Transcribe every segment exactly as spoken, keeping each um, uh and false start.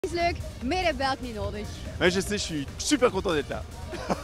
Is leuk, meer heb België niet nodig. Ouais, je sais, je suis super content d'être là.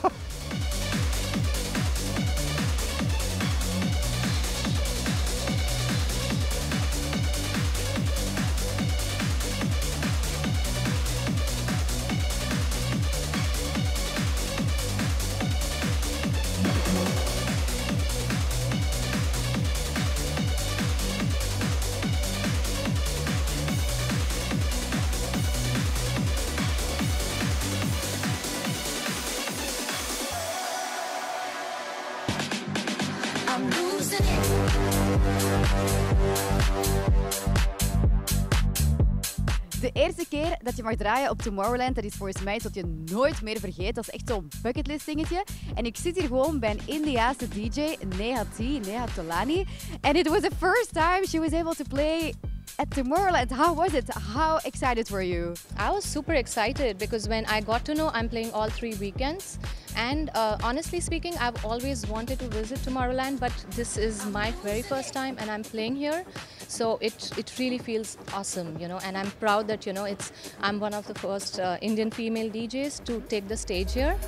De eerste keer dat je mag draaien op Tomorrowland, dat is volgens mij tot je nooit meer vergeet. Dat is echt zo'n bucketlist dingetje. En ik zit hier gewoon bij een Indiaanse D J, Neha T, Neha Tolani. And it was the first time she was able to play at Tomorrowland. How was it? How excited were you? I was super excited because when I got to know I'm playing all three weekends, and uh, honestly speaking, I've always wanted to visit Tomorrowland, but this is my very first time and I'm playing here. So it, it really feels awesome, you know, and I'm proud that, you know, it's, I'm one of the first uh, Indian female D Js to take the stage here.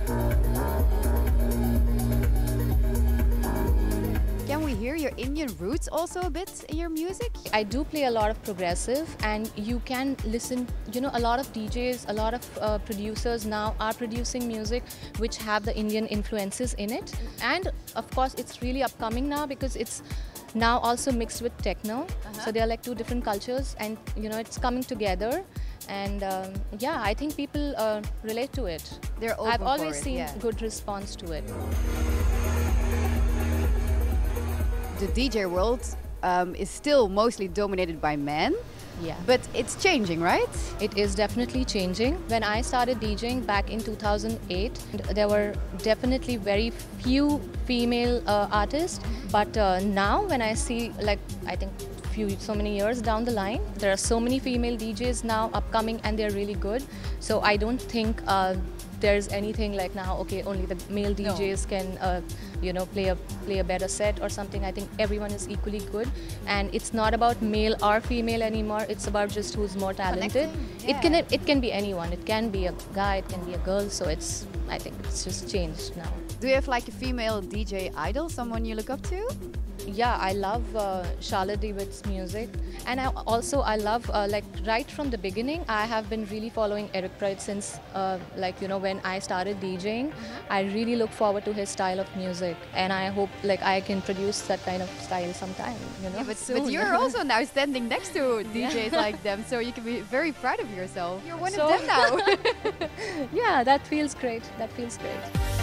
Can we hear your Indian roots also a bit in your music? I do play a lot of progressive, and you can listen, you know, a lot of D Js, a lot of uh, producers now are producing music which have the Indian influences in it. And of course it's really upcoming now because it's now also mixed with techno. Uh-huh. So they're like two different cultures, and you know, it's coming together. And um, yeah, I think people uh, relate to it. They're open I've always for it, seen yeah. good response to it. The D J world um, is still mostly dominated by men. Yeah. But it's changing, right? It is definitely changing. When I started DJing back in two thousand eight, there were definitely very few female uh, artists. But uh, now when I see, like, I think few, so many years down the line, there are so many female D Js now upcoming and they're really good. So I don't think uh, there's anything like now, okay, only the male D Js no. can, uh, you know, play a play a better set or something. I think everyone is equally good, and it's not about male or female anymore. It's about just who's more talented. Yeah. It can it can be anyone. It can be a guy. It can be a girl. So it's I think it's just changed now. Do you have like a female D J idol, someone you look up to? Yeah, I love uh, Charlotte DeWitt's music, and I also I love uh, like right from the beginning I have been really following Eric Prydz since uh, like you know when I started DJing. Mm-hmm. I really look forward to his style of music, and I hope like I can produce that kind of style sometime. You know, yeah, but, soon. but you're also now standing next to D Js yeah. like them, so you can be very proud of yourself. You're one so of them now. Yeah, that feels great. That feels great.